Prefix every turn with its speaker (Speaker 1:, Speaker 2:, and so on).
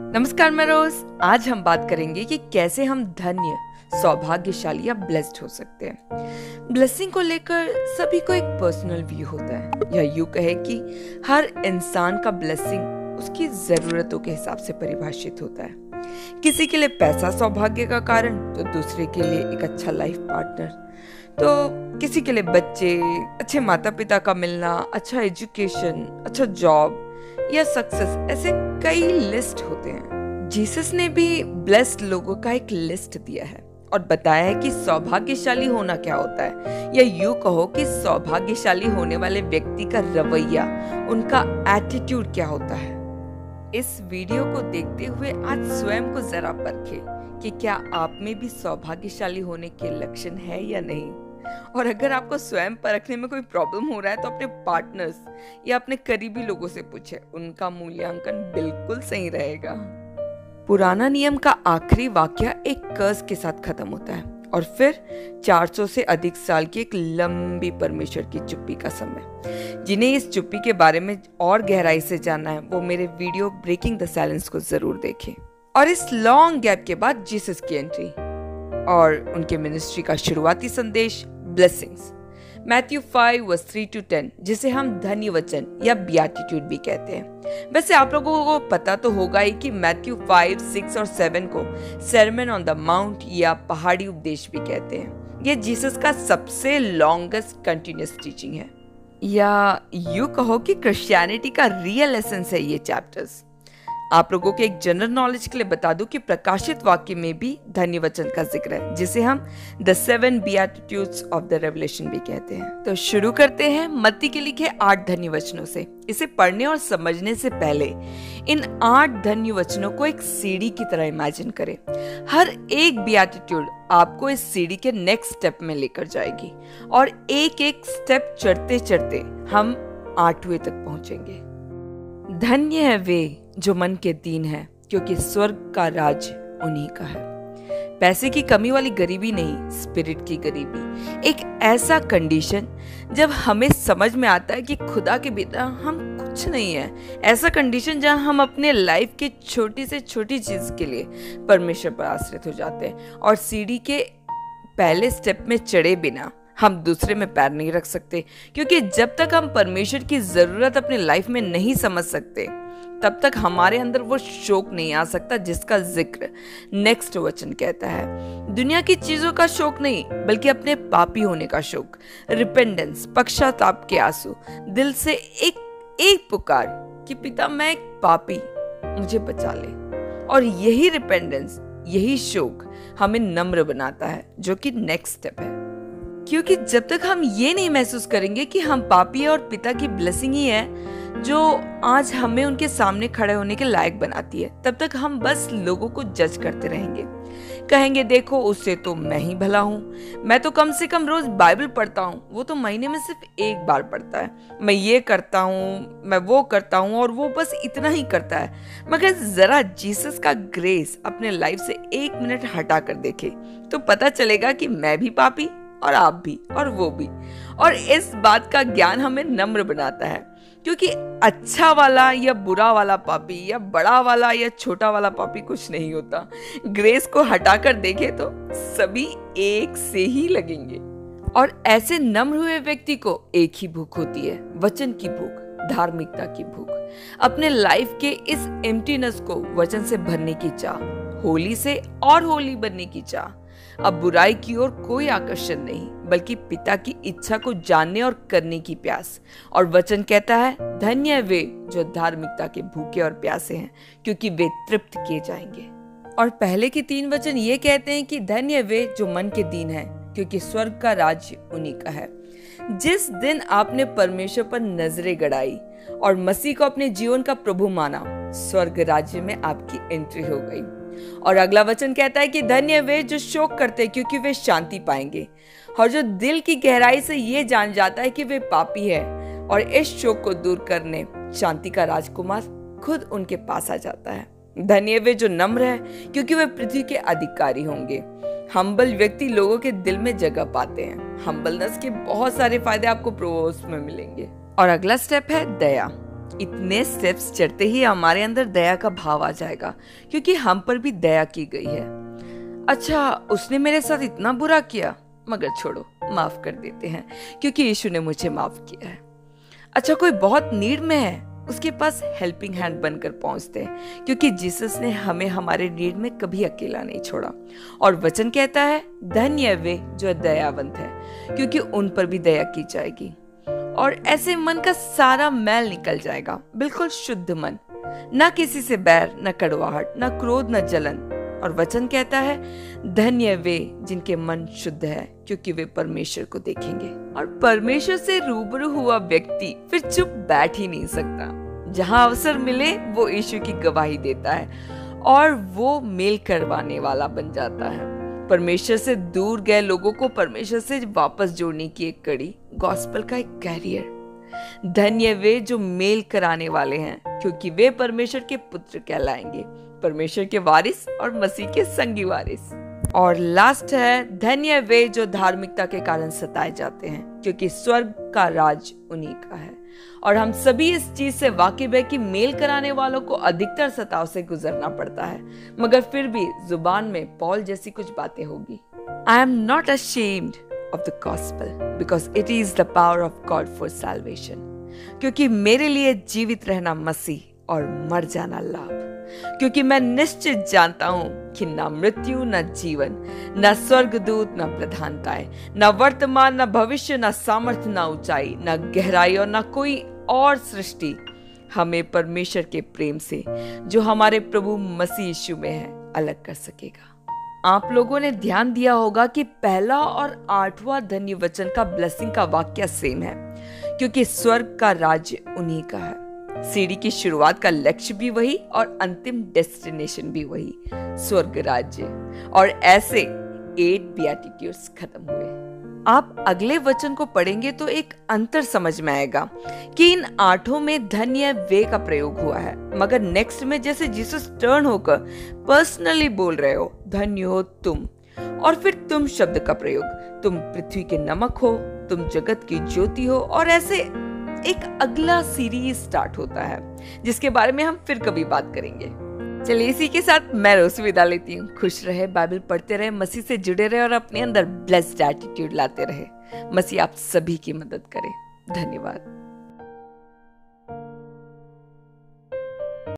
Speaker 1: नमस्कार, मैं रोज। आज हम बात करेंगे कि कैसे हम धन्य, सौभाग्यशाली या ब्लेस्ड हो सकते हैं। ब्लेसिंग को लेकर सभी को एक पर्सनल व्यू होता है, या यूं कहे कि हर इंसान का ब्लेसिंग उसकी जरूरतों के हिसाब से परिभाषित होता है। किसी के लिए पैसा सौभाग्य का कारण, तो दूसरे के लिए एक अच्छा लाइफ पार्टनर, तो किसी के लिए बच्चे, अच्छे माता पिता का मिलना, अच्छा एजुकेशन, अच्छा जॉब या सक्सेस, ऐसे कई लिस्ट होते हैं। जीसस ने भी ब्लेस्ड लोगों का एक लिस्ट दिया है और बताया है कि सौभाग्यशाली होना क्या होता है, या यूं कहो कि सौभाग्यशाली होने वाले व्यक्ति का रवैया, उनका एटीट्यूड क्या होता है। इस वीडियो को देखते हुए आज स्वयं को जरा परखें कि क्या आप में भी सौभाग्यशाली होने के लक्षण है या नहीं। और अगर आपको स्वयं परखने में कोई प्रॉब्लम हो रहा है तो अपने पार्टनर्स या अपने करीबी लोगों से पूछें, उनका मूल्यांकन बिल्कुल सही रहेगा। पुराना नियम का आखिरी वाक्य एक कर्ज के साथ खत्म होता है और फिर 400 से अधिक साल की एक लंबी परमेश्वर की चुप्पी का समय। जिन्हें इस चुप्पी के बारे में और गहराई से जानना है वो मेरे वीडियो ब्रेकिंग द साइलेंस को जरूर देखें। और इस लॉन्ग गैप के बाद जीसस की एंट्री और उनके मिनिस्ट्री का शुरुआती संदेश, ब्लेसिंग्स। मैथ्यू 5:3-10, जिसे हम धन्य वचन या बियाटिट्यूड भी कहते हैं। वैसे आप लोगों को पता तो होगा ही कि मैथ्यू 5, 6 और 7 को सर्मन ऑन द माउंट या पहाड़ी उपदेश भी कहते हैं। यह जीसस का सबसे लॉन्गेस्ट कंटिन्यूअस टीचिंग है, या यूं कहो कि क्रिश्चियनिटी का रियल एसेंस है ये चैप्टर्स। आप लोगों के एक जनरल नॉलेज के लिए बता दूं कि प्रकाशित वाक्य में भी धन्य वचन का जिक्र है, जिसे हम the 7 Beatitudes of the revelation भी कहते हैं। तो शुरू करते हैं मत्ती के लिखे 8 धन्य वचनों से। इसे पढ़ने और समझने से पहले इन 8 धन्य वचनों को एक सीढ़ी की तरह इमेजिन करें। हर एक बियाटिट्यूड आपको इस सीढ़ी के नेक्स्ट स्टेप में लेकर जाएगी और एक एक स्टेप चढ़ते चढ़ते हम 8वें तक पहुंचेंगे। धन्य है वे जो मन के दीन है, क्योंकि स्वर्ग का राज उन्हीं का है। पैसे की कमी वाली गरीबी नहीं, स्पिरिट की गरीबी। एक ऐसा कंडीशन जब हमें समझ में आता है कि खुदा के बिना हम कुछ नहीं है। ऐसा कंडीशन जहां हम अपने लाइफ के छोटी से छोटी चीज के लिए परमेश्वर पर आश्रित हो जाते हैं और सीढ़ी के पहले स्टेप में चढ़े बिना हम दूसरे में पैर नहीं रख सकते, क्योंकि जब तक हम परमेश्वर की जरूरत अपने लाइफ में नहीं समझ सकते तब तक हमारे अंदर वो शौक नहीं आ सकता जिसका जिक्र नेक्स्ट वचन कहता है। दुनिया की चीजों का शौक नहीं, बल्कि अपने पापी होने का शौक, रिपेंडेंस, पश्चाताप के आंसू, दिल से एक पुकार कि पिता मैं एक पापी, मुझे बचा ले। और यही रिपेंडेंस, यही शौक हमें नम्र बनाता है, जो कि नेक्स्ट स्टेप है। क्योंकि जब तक हम ये नहीं महसूस करेंगे कि हम पापी हैं और पिता की ब्लेसिंग ही है जो आज हमें उनके सामने खड़े होने के लायक बनाती है, तब तक हम बस लोगों को जज करते रहेंगे। कहेंगे देखो उससे तो मैं ही भला हूँ, मैं तो कम से कम रोज बाइबल पढ़ता हूँ, वो तो महीने में सिर्फ एक बार पढ़ता है, मैं ये करता हूँ, मैं वो करता हूँ और वो बस इतना ही करता है। मगर जरा जीसस का ग्रेस अपने लाइफ से 1 मिनट हटा कर देखे तो पता चलेगा कि मैं भी पापी और आप भी और वो भी। और इस बात का ज्ञान हमें नम्र बनाता है, क्योंकि अच्छा वाला या बुरा वाला पापी या बड़ा वाला या छोटा वाला पापी कुछ नहीं होता। ग्रेस को हटाकर देखे तो सभी एक से ही लगेंगे। और ऐसे नम्र हुए व्यक्ति को एक ही भूख होती है, वचन की भूख, धार्मिकता की भूख, अपने लाइफ के इस एम्प्टीनेस को वचन से भरने की चाह, होली से और होली बनने की चाह। अब बुराई की ओर कोई आकर्षण नहीं, बल्कि पिता की इच्छा को जानने और करने की प्यास। और वचन कहता है धन्य है वे जो धार्मिकता के भूखे और प्यासे हैं, क्योंकि वे तृप्त किए जाएंगे। और पहले के 3 वचन ये कहते हैं कि धन्य है वे जो मन के दीन है, क्योंकि स्वर्ग का राज्य उन्हीं का है। जिस दिन आपने परमेश्वर पर नजरें गड़ाई और मसीह को अपने जीवन का प्रभु माना, स्वर्ग राज्य में आपकी एंट्री हो गई। और अगला वचन कहता है कि धन्य वे जो शोक करते हैं, क्योंकि वे शांति पाएंगे। और जो दिल की गहराई से ये जान जाता है कि वे पापी है और इस शोक को दूर करने शांति का राजकुमार खुद उनके पास आ जाता है। धन्य वे जो नम्र है, क्योंकि वे पृथ्वी के अधिकारी होंगे। हम्बल व्यक्ति लोगों के दिल में जगह पाते हैं। हम्बलनेस के बहुत सारे फायदे आपको प्रोवर्ब्स में मिलेंगे। और अगला स्टेप है दया। इतने स्टेप्स चढ़ते ही हमारे अंदर दया का भाव आ जाएगा, क्योंकि हम पर भी दया की गई है। अच्छा, उसने मेरे साथ इतना बुरा किया, मगर छोड़ो, माफ कर देते हैं, क्योंकि यीशु ने मुझे माफ किया है। अच्छा, कोई बहुत नीड में है, उसके पास हेल्पिंग हैंड बनकर पहुंचते हैं, क्योंकि जीसस ने हमें हमारे नीड में कभी अकेला नहीं छोड़ा। और वचन कहता है, धन्य वे जो दयावंत है, क्योंकि उन पर भी दया की जाएगी। और ऐसे मन का सारा मैल निकल जाएगा, बिल्कुल शुद्ध मन, ना किसी से बैर, न कड़वाहट, न क्रोध, न जलन। और वचन कहता है, धन्य वे जिनके मन शुद्ध है, क्योंकि वे परमेश्वर को देखेंगे। और परमेश्वर से रूबरू हुआ व्यक्ति फिर चुप बैठ ही नहीं सकता। जहां अवसर मिले वो यीशु की गवाही देता है और वो मेल करवाने वाला बन जाता है। परमेश्वर से दूर गए लोगों को परमेश्वर से वापस जोड़ने की एक कड़ी, गॉस्पेल का एक कैरियर। धन्य वे जो मेल कराने वाले हैं, क्योंकि वे परमेश्वर के पुत्र कहलाएंगे, परमेश्वर के वारिस और मसीह के संगी वारिस। और लास्ट है, धन्य वे जो धार्मिकता के कारण सताए जाते हैं, क्योंकि स्वर्ग का राज उन्हीं का है। और हम सभी इस चीज से वाकिफ है कि मेल कराने वालों को अधिकतर सताव से गुजरना पड़ता है, मगर फिर भी जुबान में पौल जैसी कुछ बातें होगी। I am not ashamed of the gospel because it is the power of God for salvation। क्योंकि मेरे लिए जीवित रहना मसीह और मर जाना लाभ। क्योंकि मैं निश्चित जानता हूं कि ना मृत्यु, ना जीवन, ना स्वर्गदूत, ना प्रधानताएं, ना वर्तमान, ना भविष्य, ना सामर्थ्य, ना ऊंचाई, ना गहराई और ना कोई और सृष्टि हमें परमेश्वर के प्रेम से जो हमारे प्रभु मसीह यीशु में है अलग कर सकेगा। आप लोगों ने ध्यान दिया होगा कि पहला और 8वां धन्य वचन का ब्लेसिंग का वाक्य सेम है, क्योंकि स्वर्ग का राज्य उन्हीं का है। सीढ़ी की शुरुआत का लक्ष्य भी वही और अंतिम डेस्टिनेशन भी वही, स्वर्ग राज्य। और ऐसे 8 बेटिट्यूड्स खत्म हुए। आप अगले वचन को पढ़ेंगे तो एक अंतर समझ में आएगा कि इन 8 में धन्य वे का प्रयोग हुआ है, मगर नेक्स्ट में जैसे जीसस टर्न होकर पर्सनली बोल रहे हो, धन्य हो तुम, और फिर तुम शब्द का प्रयोग, तुम पृथ्वी के नमक हो, तुम जगत की ज्योति हो, और ऐसे एक अगला सीरीज स्टार्ट होता है जिसके बारे में हम फिर कभी बात करेंगे। चलिए, इसी के साथ मैं रोज विदा लेती हूँ। खुश रहे, बाइबल पढ़ते रहे, मसीह से जुड़े रहे और अपने अंदर ब्लेस्ड एटीट्यूड लाते रहे। मसीह आप सभी की मदद करे। धन्यवाद।